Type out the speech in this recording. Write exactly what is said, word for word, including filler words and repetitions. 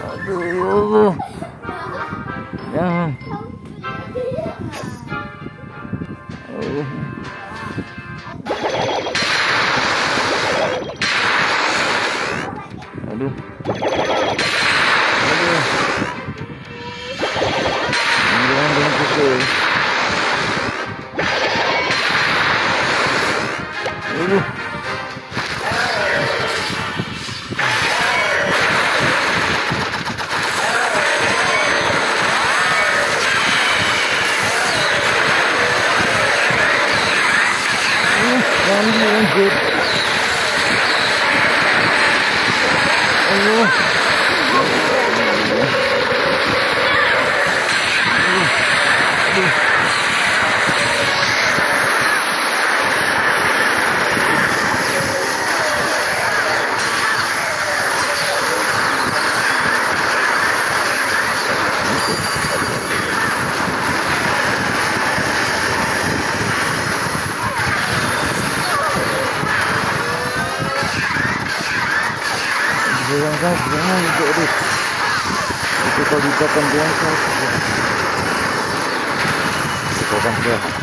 Aduh, ya Allah. Jangan. Oh. Aduh. Aduh. Jangan dengan pukul. Aduh. Mandi lanjut. Allah. Jangan jangan untuk itu. Itu kalau dikatakan biasa. Itu kan dia.